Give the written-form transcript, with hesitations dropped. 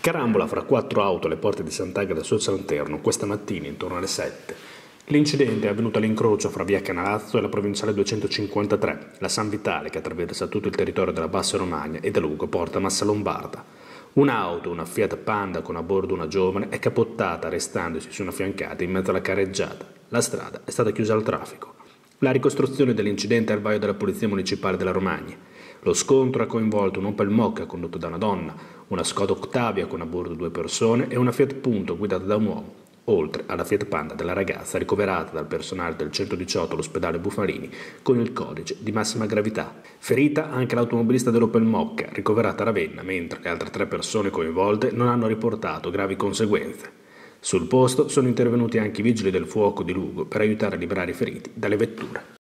Carambola fra 4 auto alle porte di Sant'Agata sul Santerno questa mattina intorno alle 7. L'incidente è avvenuto all'incrocio fra via Canalazzo e la provinciale 253, la San Vitale che attraversa tutto il territorio della Bassa Romagna e da Lugo porta Massa Lombarda. Un'auto, una Fiat Panda con a bordo una giovane, è capottata restandosi su una fiancata in mezzo alla carreggiata. La strada è stata chiusa al traffico. La ricostruzione dell'incidente è al vaglio della Polizia Municipale della Romagna. Lo scontro ha coinvolto un Opel Mokka condotto da una donna, una Skoda Octavia con a bordo 2 persone e una Fiat Punto guidata da un uomo, oltre alla Fiat Panda della ragazza ricoverata dal personale del 118 all'ospedale Bufalini con il codice di massima gravità. Ferita anche l'automobilista dell'Opel Mokka, ricoverata a Ravenna, mentre le altre 3 persone coinvolte non hanno riportato gravi conseguenze. Sul posto sono intervenuti anche i vigili del fuoco di Lugo per aiutare a liberare i feriti dalle vetture.